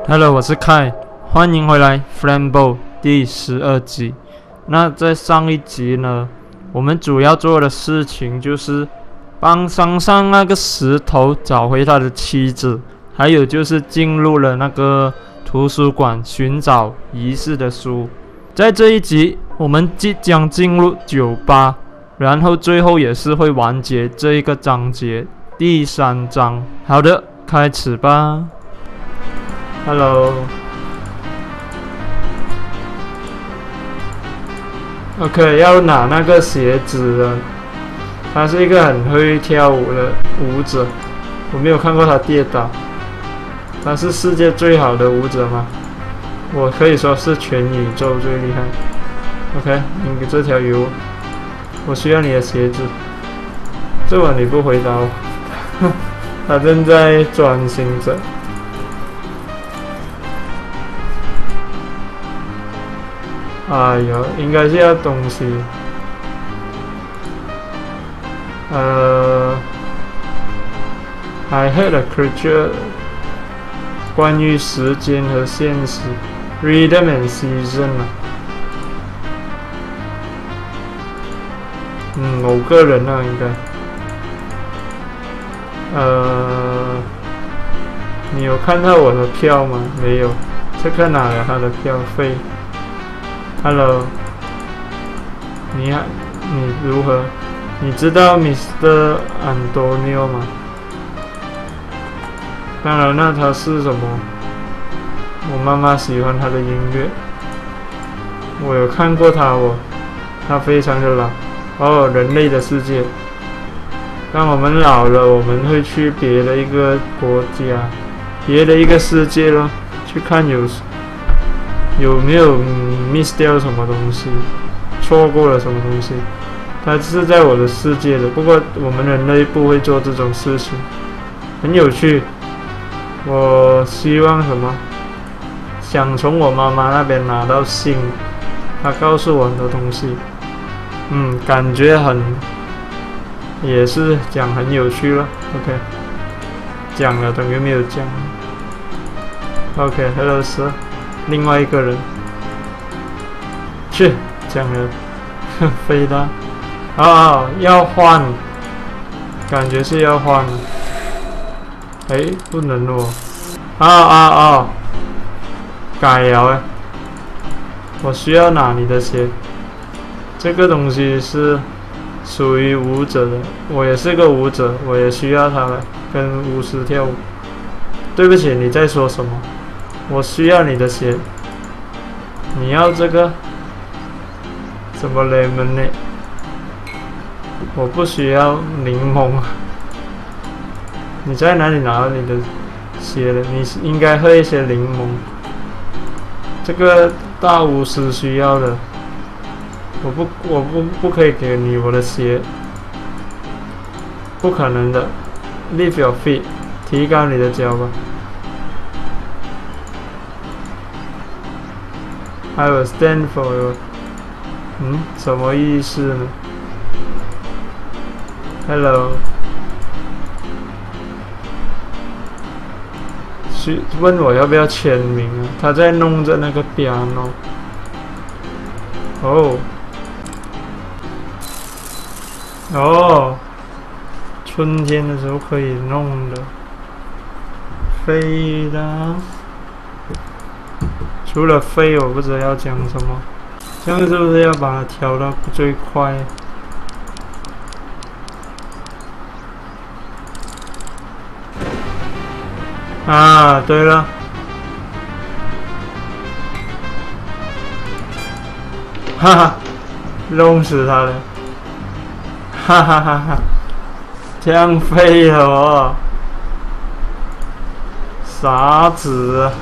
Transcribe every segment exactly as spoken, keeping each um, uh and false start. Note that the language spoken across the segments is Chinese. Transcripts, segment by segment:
Hello， 我是凯，欢迎回来 Flambeau 第十二集。那在上一集呢，我们主要做的事情就是帮山上那个石头找回他的妻子，还有就是进入了那个图书馆寻找遗失的书。在这一集，我们即将进入酒吧，然后最后也是会完结这一个章节，第三章。好的，开始吧。Hello。OK， 要拿那个鞋子了。他是一个很会跳舞的舞者，我没有看过他跌倒。他是世界最好的舞者吗？我可以说是全宇宙最厉害。OK， 你给这条鱼我，我需要你的鞋子。这晚你不回答我，他正在专心着。哎呦，应该是要东西。呃 ，I had a creature， 关于时间和现实 ，rhythm and season 啊。嗯，某个人啊，应该。呃，你有看到我的票吗？没有，这个拿了他的票费。Hello， 你好，你如何？你知道 Mister Antonio 吗？当然了，他是什么？我妈妈喜欢他的音乐，我有看过他哦，他非常的老。哦，人类的世界。当我们老了，我们会去别的一个国家，别的一个世界咯，去看有。有没有 miss 掉什么东西，错过了什么东西？它是在我的世界的，不过我们人类不会做这种事情，很有趣。我希望什么？想从我妈妈那边拿到信，她告诉我很多东西。嗯，感觉很，也是讲很有趣了。OK， 讲了等于没有讲。OK，Hello Sir。另外一个人，去讲了，飞的，啊，要换，感觉是要换了，哎，不能哦，啊啊啊，改了哎，我需要拿你的鞋，这个东西是属于舞者的，我也是个舞者，我也需要它来跟巫师跳舞。对不起，你在说什么？我需要你的鞋，你要这个什么 lemon 呢？我不需要柠檬。你在哪里拿到你的鞋的？你应该喝一些柠檬。这个大巫师需要的，我不，我不不可以给你我的鞋，不可能的。Lift your feet， 提高你的脚吧。I will stand for you。 嗯，什么意思呢 ？Hello。去问我要不要签名啊？他在弄着那个 piano。哦。哦。春天的时候可以弄的。飞的。除了飞，我不知道要讲什么。这样是不是要把它调到最快？啊，对了，哈哈，弄死他了，哈哈哈哈，这样飞了哦，傻子啊！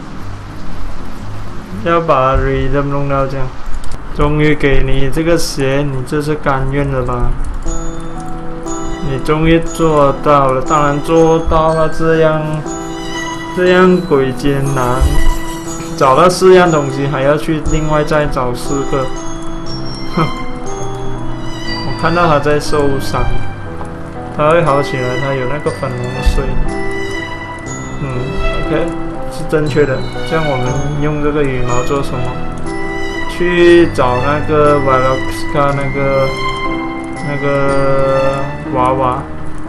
要把 rhythm 弄到这样，终于给你这个鞋，你这是甘愿了吧？你终于做到了，当然做到了，这样这样鬼艰难，找到四样东西还要去另外再找四个，哼！我看到他在受伤，他会好起来，他有那个粉红水。嗯 ，OK。 是正确的。像我们用这个羽毛做什么？去找那个瓦洛斯卡那个那个娃娃，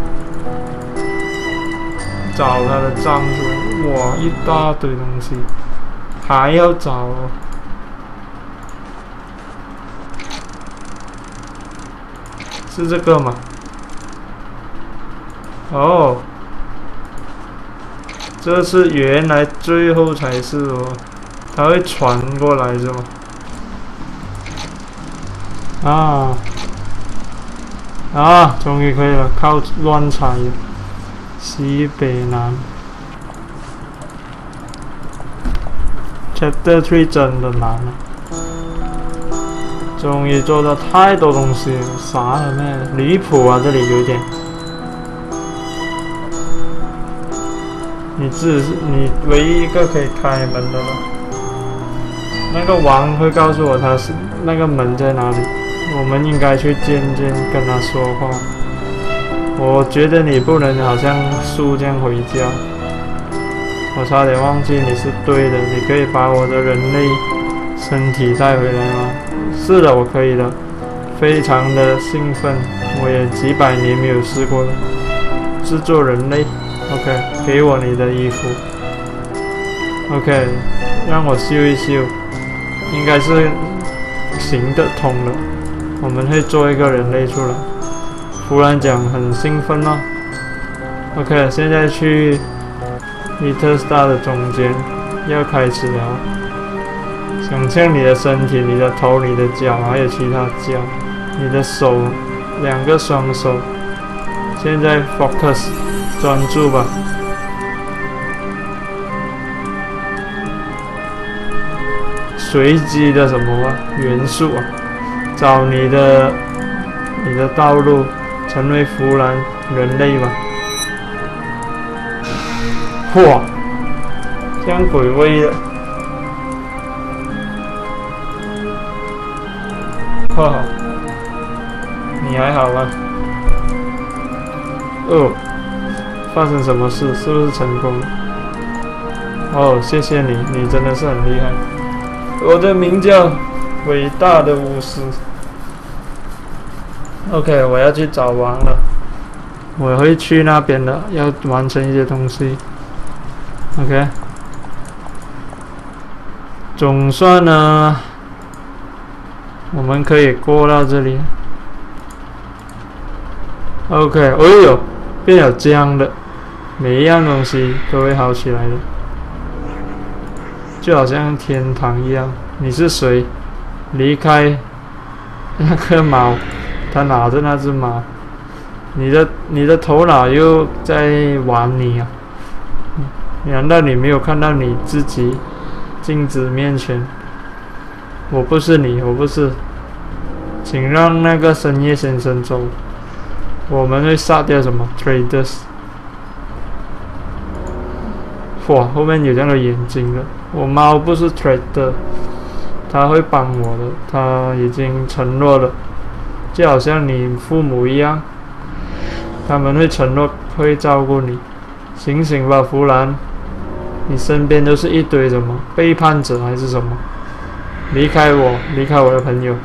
找他的账出来。哇，一大堆东西，还要找哦。是这个吗？哦。这是原来最后才是哦，它会传过来是吗？啊啊，终于可以了，靠乱猜了。西北南 ，Chapter Three 真的难了，终于做到太多东西了，啥了咩？离谱啊，这里有点。你自你唯一一个可以开门的了。那个王会告诉我他是那个门在哪里，我们应该去见见跟他说话。我觉得你不能好像树这样回家。我差点忘记你是对的，你可以把我的人类身体带回来吗？是的，我可以的，非常的兴奋，我也几百年没有试过了。制作人类。OK， 给我你的衣服。OK， 让我修一修，应该是行得通了。我们会做一个人类出来。忽然讲很兴奋哦。OK， 现在去 Little Star 的中间，要开始了。想象你的身体、你的头、你的脚，还有其他脚，你的手，两个双手。现在 focus。专注吧。随机的什么啊元素啊？找你的你的道路，成为弗兰人类吧。哇，这样鬼味的。哈哈，你还好吗？哦。发生什么事？是不是成功了？哦，谢谢你，你真的是很厉害。我的名叫伟大的巫师。OK， 我要去找王了，我会去那边的，要完成一些东西。OK， 总算呢，我们可以过到这里。OK， 哎呦，变有这样的。每一样东西都会好起来的，就好像天堂一样。你是谁？离开那个猫，他拿着那只猫，你的你的头脑又在玩你啊！难道你没有看到你自己镜子面前？我不是你，我不是，请让那个深夜先生走，我们会杀掉什么 traders。哇，后面有这样的眼睛了。我猫不是 trader， 它会帮我的，它已经承诺了，就好像你父母一样，他们会承诺会照顾你。醒醒吧，弗兰，你身边都是一堆什么背叛者还是什么？离开我，离开我的朋友。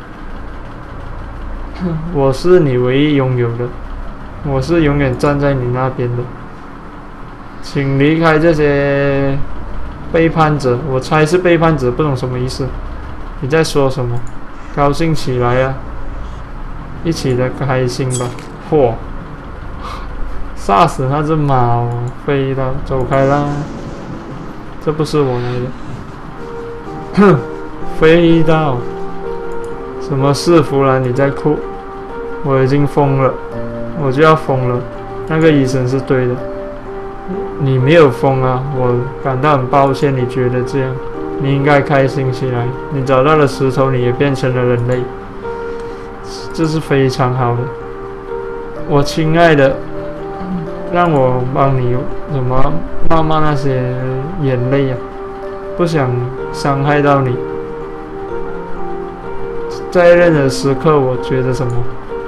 我是你唯一拥有的，我是永远站在你那边的。请离开这些背叛者，我猜是背叛者，不懂什么意思。你在说什么？高兴起来啊！一起的开心吧！嚯！杀死那只猫，飞了，走开啦！这不是我来的。哼，飞到！什么事，弗兰？你在哭？我已经疯了，我就要疯了。那个医生是对的。你没有疯啊，我感到很抱歉。你觉得这样，你应该开心起来。你找到了石头，你也变成了人类，这是非常好的。我亲爱的，让我帮你什么冒冒那些眼泪啊，不想伤害到你。在任何时刻，我觉得什么，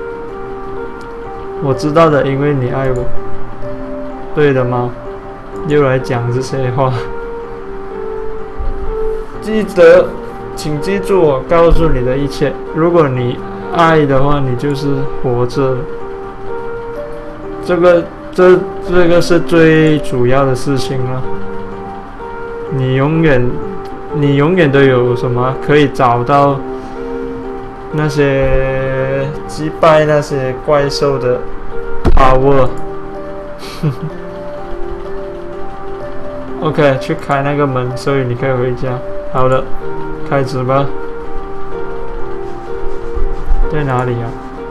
我知道的，因为你爱我。对的吗？又来讲这些话， 记得，请记住我告诉你的一切。如果你爱的话，你就是活着。这个，这这个是最主要的事情了。你永远，你永远都有什么可以找到那些击败那些怪兽的 power。OK， 去开那个门，所以你可以回家。好的，开始吧。在哪里啊？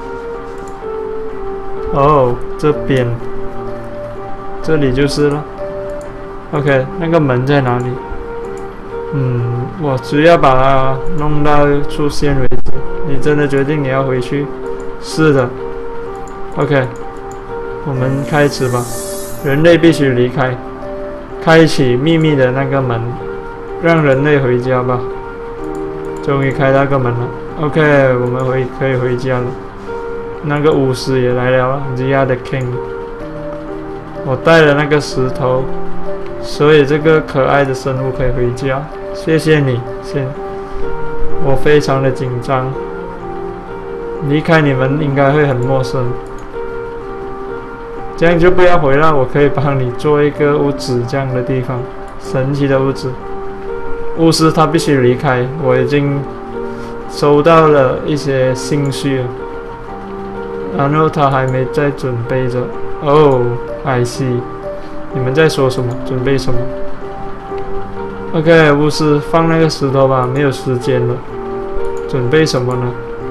哦，这边，这里就是了。OK， 那个门在哪里？嗯，我只要把它弄到出现为止。你真的决定你要回去？是的。OK， 我们开始吧。人类必须离开。开启秘密的那个门，让人类回家吧。终于开那个门了。OK， 我们回可以回家了。那个巫师也来了 ，The other King。我带了那个石头，所以这个可爱的生物可以回家。谢谢你，谢。我非常的紧张，离开你们应该会很陌生。这样就不要回来，我可以帮你做一个屋子这样的地方，神奇的屋子。巫师他必须离开，我已经收到了一些信息了，然后他还没在准备着。哦 ，I see， 你们在说什么？准备什么 ？OK， 巫师放那个石头吧，没有时间了。准备什么呢？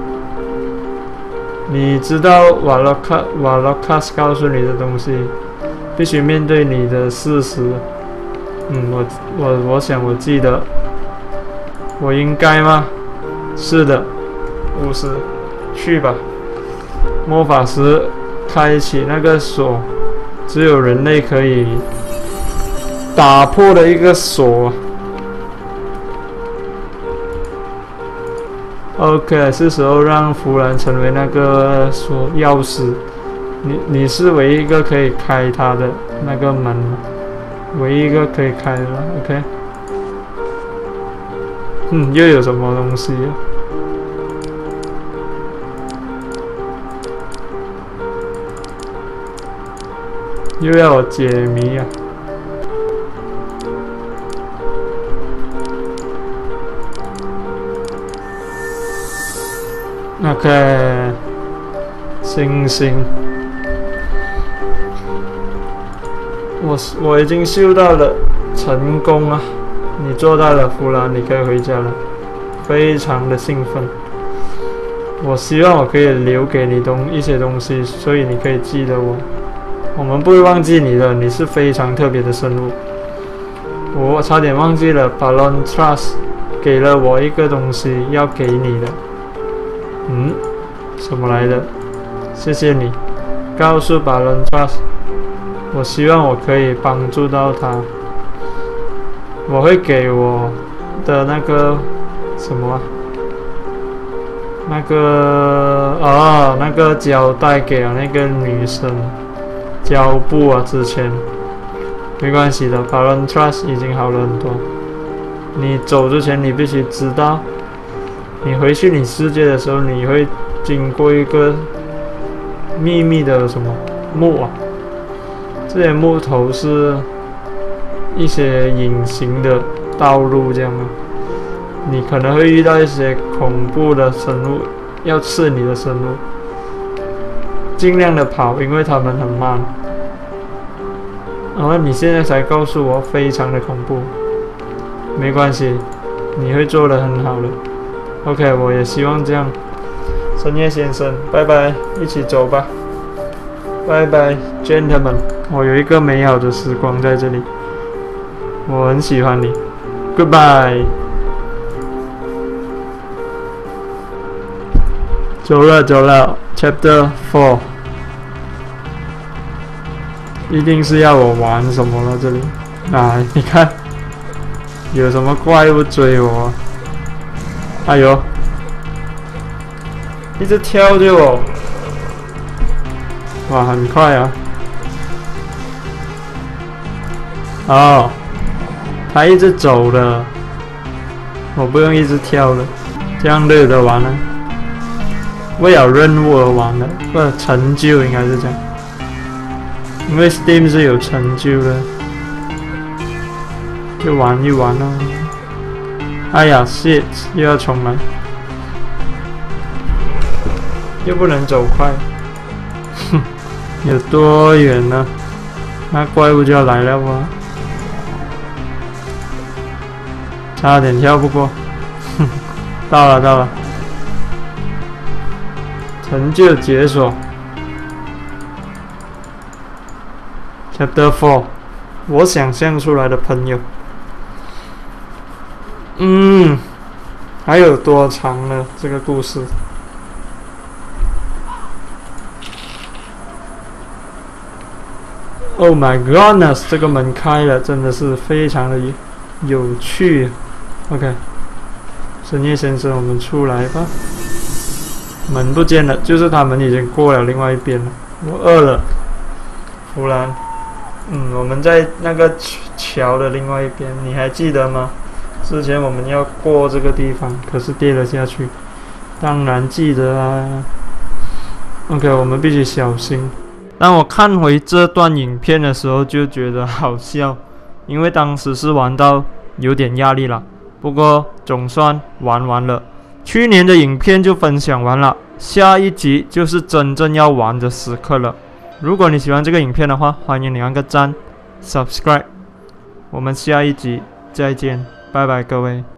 你知道瓦洛卡瓦洛卡斯告诉你的东西，必须面对你的事实。嗯，我我我想我记得，我应该吗？是的，巫师，去吧。魔法师开启那个锁，只有人类可以打破的一个锁。OK， 是时候让弗兰成为那个锁钥匙。你你是唯一一个可以开它的那个门，唯一一个可以开的。OK， 嗯，又有什么东西啊？又要我解谜啊？ OK， 星星，我我已经嗅到了成功啊！你做到了，弗兰，你可以回家了，非常的兴奋。我希望我可以留给你东一些东西，所以你可以记得我。我们不会忘记你的，你是非常特别的生物。我差点忘记了 ，Ballon Trust 给了我一个东西要给你的。 嗯，什么来的？谢谢你，告诉巴伦 Trust， 我希望我可以帮助到他。我会给我的那个什么、啊，那个哦，那个胶带给了那个女生胶布啊，之前没关系的，巴伦 Trust 已经好了很多。你走之前，你必须知道。 你回去你世界的时候，你会经过一个秘密的什么木啊？这些木头是一些隐形的道路，这样啊。你可能会遇到一些恐怖的生物，要吃你的生物，尽量的跑，因为他们很慢。然后你现在才告诉我，非常的恐怖。没关系，你会做得很好的。 OK， 我也希望这样。深夜先生，拜拜，一起走吧。拜拜 ，gentlemen， 我有一个美好的时光在这里，我很喜欢你。Goodbye。走了走了 ，Chapter Four， 一定是要我玩什么了这里？啊，你看，有什么怪物追我？ 哎呦！一直跳着我，哇，很快啊！哦，他一直走的， 我不用一直跳了，这样乐的玩了，为了任务而玩的，不是成就应该是这样，因为 Steam 是有成就的，就玩一玩咯。哎呀 ，shit， 又要重来，又不能走快，哼，有多远呢？那怪物就要来了哇！差点跳不过，哼，到了到了，成就解锁 ，Chapter Four， 我想象出来的朋友，嗯，还有多长呢？这个故事 ？Oh my goodness， 这个门开了，真的是非常的有趣。OK， 深夜先生，我们出来吧。门不见了，就是他们已经过了另外一边了。我饿了，忽然，嗯，我们在那个桥的另外一边，你还记得吗？之前我们要过这个地方，可是跌了下去。当然记得啊。OK， 我们必须小心。当我看回这段影片的时候，就觉得好笑，因为当时是玩到有点压力了。不过总算玩完了，去年的影片就分享完了，下一集就是真正要玩的时刻了。如果你喜欢这个影片的话，欢迎你按个赞 ，subscribe。我们下一集再见，拜拜各位。